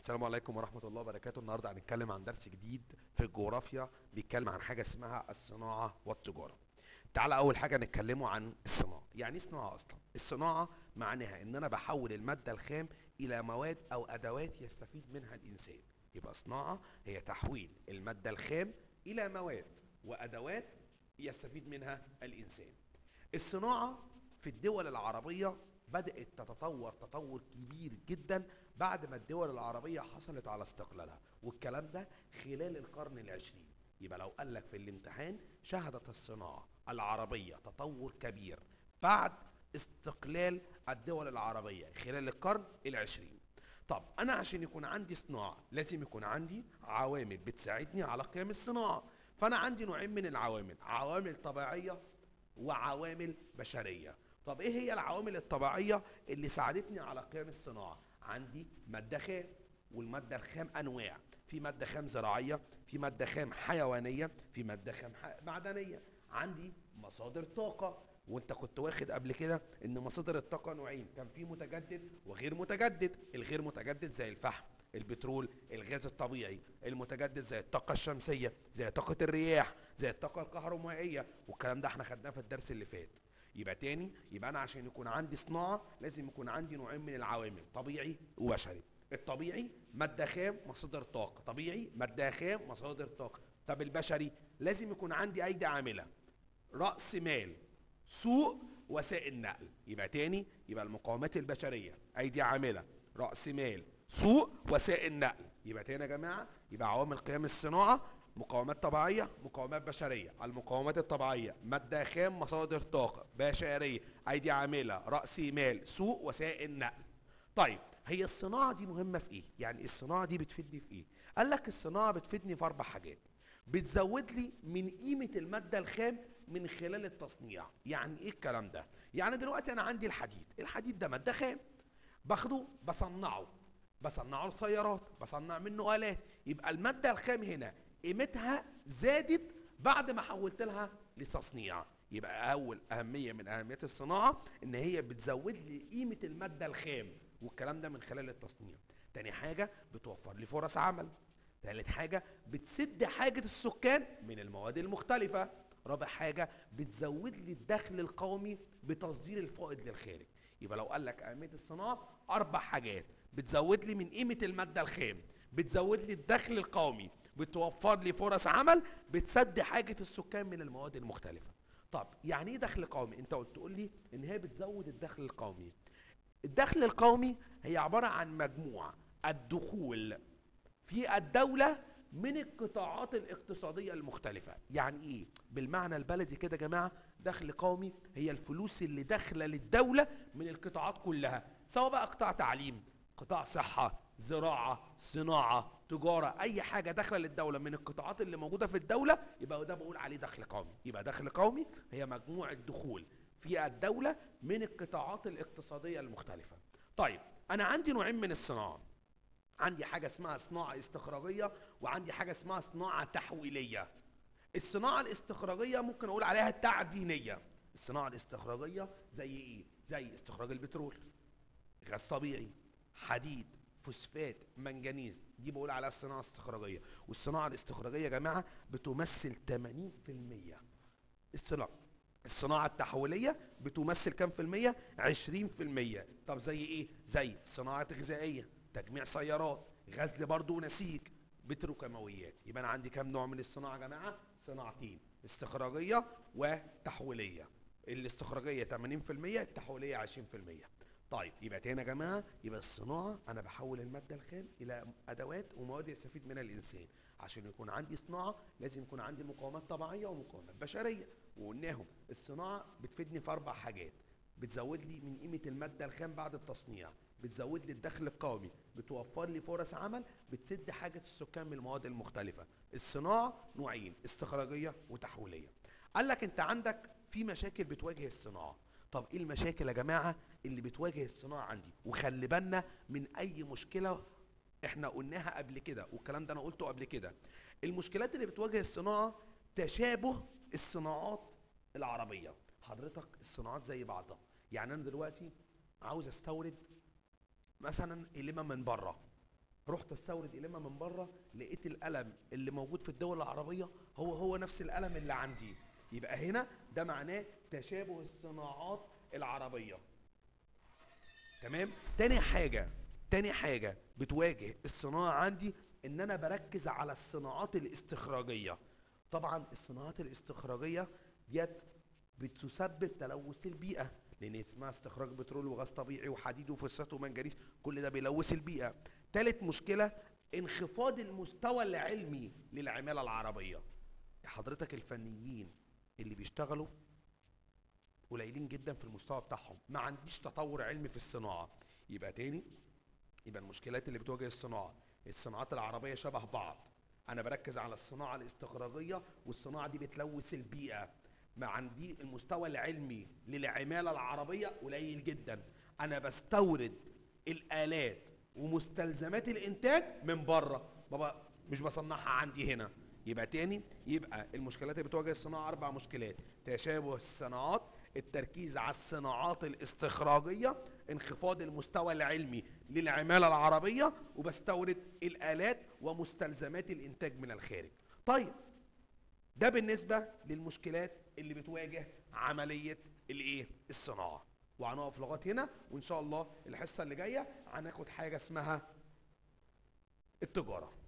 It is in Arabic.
السلام عليكم ورحمة الله وبركاته. النهاردة هنتكلم عن درس جديد في الجغرافيا بيتكلم عن حاجة اسمها الصناعة والتجارة. تعالى أول حاجة نتكلموا عن الصناعة. يعني إيه صناعة أصلا؟ الصناعة معناها إن أنا بحول المادة الخام إلى مواد أو أدوات يستفيد منها الإنسان. يبقى صناعة هي تحويل المادة الخام إلى مواد وأدوات يستفيد منها الإنسان. الصناعة في الدول العربية بدأت تتطور تطور كبير جدا بعد ما الدول العربية حصلت على استقلالها، والكلام ده خلال القرن العشرين. يبقى لو قال لك في الامتحان شهدت الصناعة العربية تطور كبير بعد استقلال الدول العربية خلال القرن العشرين. طب أنا عشان يكون عندي صناعة لازم يكون عندي عوامل بتساعدني على قيام الصناعة. فأنا عندي نوعين من العوامل، عوامل طبيعية وعوامل بشرية. طب ايه هي العوامل الطبيعية اللي ساعدتني على قيام الصناعة؟ عندي مادة خام، والمادة الخام انواع، في مادة خام زراعية، في مادة خام حيوانية، في مادة خام معدنية. عندي مصادر طاقة، وانت كنت واخد قبل كده ان مصادر الطاقة نوعين، كان في متجدد وغير متجدد. الغير متجدد زي الفحم، البترول، الغاز الطبيعي. المتجدد زي الطاقة الشمسية، زي طاقة الرياح، زي الطاقة الكهرومائية، والكلام ده احنا خدناه في الدرس اللي فات. يبقى تاني، يبقى انا عشان يكون عندي صناعة لازم يكون عندي نوعين من العوامل، طبيعي وبشري. الطبيعي مادة خام مصادر طاقة، طبيعي مادة خام مصادر طاقة. طب البشري لازم يكون عندي ايدي عاملة، رأس مال، سوق، وسائل نقل. يبقى تاني، يبقى المقومات البشرية أيدي عاملة، رأس مال، سوق، وسائل نقل. يبقى تاني يا جماعة، يبقى عوامل قيام الصناعة مقومات طبيعية مقومات بشرية. المقومات الطبيعية مادة خام مصادر طاقة، بشرية أيدي عاملة، رأس مال، سوق، وسائل نقل. طيب هي الصناعة دي مهمة في إيه؟ يعني الصناعة دي بتفيدني في إيه؟ قال لك الصناعة بتفيدني في 4 حاجات. بتزود لي من قيمة المادة الخام من خلال التصنيع. يعني ايه الكلام ده؟ يعني دلوقتي انا عندي الحديد، الحديد ده مادة خام، باخده بصنعه لسيارات، بصنع منه آلات. يبقى المادة الخام هنا قيمتها زادت بعد ما حولت لها لتصنيع. يبقى اول اهمية من اهميات الصناعة ان هي بتزود لي قيمة المادة الخام، والكلام ده من خلال التصنيع. تاني حاجة بتوفر لي فرص عمل. ثالث حاجة بتسد حاجة السكان من المواد المختلفة. رابع حاجة بتزود لي الدخل القومي بتصدير الفائض للخارج. يبقى لو قال لك أهمية الصناعة 4 حاجات: بتزود لي من قيمة المادة الخام، بتزود لي الدخل القومي، بتوفر لي فرص عمل، بتسد حاجة السكان من المواد المختلفة. طب يعني ايه دخل قومي؟ انت قلت تقول لي ان هي بتزود الدخل القومي. الدخل القومي هي عبارة عن مجموع الدخول في الدولة من القطاعات الاقتصادية المختلفة. يعني ايه؟ بالمعنى البلدي كده يا جماعة، دخل قومي هي الفلوس اللي داخلة للدولة من القطاعات كلها، سواء بقى قطاع تعليم، قطاع صحة، زراعة، صناعة، تجارة، أي حاجة داخلة للدولة من القطاعات اللي موجودة في الدولة، يبقى ده بقول عليه دخل قومي. يبقى دخل قومي هي مجموع الدخول في الدولة من القطاعات الاقتصادية المختلفة. طيب أنا عندي نوعين من الصناعة، عندي حاجة اسمها صناعة استخراجية، وعندي حاجة اسمها صناعة تحويلية. الصناعة الاستخراجية ممكن أقول عليها تعدينية. الصناعة الاستخراجية زي إيه؟ زي استخراج البترول، غاز طبيعي، حديد، فوسفات، منجنيز، دي بقول عليها الصناعة الاستخراجية. والصناعة الاستخراجية يا جماعة بتمثل 80%. الصناعة الصناعة التحويلية بتمثل كام في المية؟ 20%. طب زي ايه؟ زي صناعة غذائية، تجميع سيارات، غزل برضو ونسيج، بتروكيماويات. يبقى انا عندي كام نوع من الصناعة يا جماعة؟ صناعتين: استخراجية وتحويلية. الاستخراجية 80%، التحويلية 20%. طيب يبقى تاني يا جماعه، يبقى الصناعه انا بحول الماده الخام الى ادوات ومواد يستفيد منها الانسان. عشان يكون عندي صناعه لازم يكون عندي مقومات طبيعيه ومقومات بشريه، وقلناهم الصناعه بتفيدني في 4 حاجات: بتزود لي من قيمه الماده الخام بعد التصنيع، بتزود لي الدخل القومي، بتوفر لي فرص عمل، بتسد حاجه السكان من المواد المختلفه. الصناعه نوعين: استخراجيه وتحويليه. قال لك انت عندك في مشاكل بتواجه الصناعه. طب ايه المشاكل يا جماعه اللي بتواجه الصناعه عندي؟ وخلي بالنا من اي مشكله احنا قلناها قبل كده، والكلام ده انا قلته قبل كده. المشكلات اللي بتواجه الصناعه تشابه الصناعات العربيه. حضرتك الصناعات زي بعضها. يعني انا دلوقتي عاوز استورد مثلا قلمه من بره، رحت استورد قلمه من بره، لقيت القلم اللي موجود في الدول العربيه هو نفس القلم اللي عندي، يبقى هنا ده معناه تشابه الصناعات العربيه. تمام. تاني حاجه بتواجه الصناعه عندي ان انا بركز على الصناعات الاستخراجيه. طبعا الصناعات الاستخراجيه ديت بتسبب تلوث البيئه، لان اسمها استخراج بترول وغاز طبيعي وحديد وفوسفات ومنجنيز، كل ده بيلوث البيئه. تالت مشكله انخفاض المستوى العلمي للعماله العربيه. حضرتك الفنيين اللي بيشتغلوا قليلين جدا في المستوى بتاعهم، ما عنديش تطور علمي في الصناعه. يبقى تاني، يبقى المشكلات اللي بتواجه الصناعه، الصناعات العربيه شبه بعض، انا بركز على الصناعه الاستخراجيه والصناعه دي بتلوث البيئه. ما عندي المستوى العلمي للعماله العربيه قليل جدا، انا بستورد الالات ومستلزمات الانتاج من بره، مش بصنعها عندي هنا. يبقى تاني، يبقى المشكلات اللي بتواجه الصناعه 4 مشكلات: تشابه الصناعات، التركيز على الصناعات الاستخراجيه، انخفاض المستوى العلمي للعماله العربيه، وبستورد الالات ومستلزمات الانتاج من الخارج. طيب ده بالنسبه للمشكلات اللي بتواجه عمليه الصناعه. وهنقف لغايه هنا، وان شاء الله الحصه اللي جايه هناخد حاجه اسمها التجاره.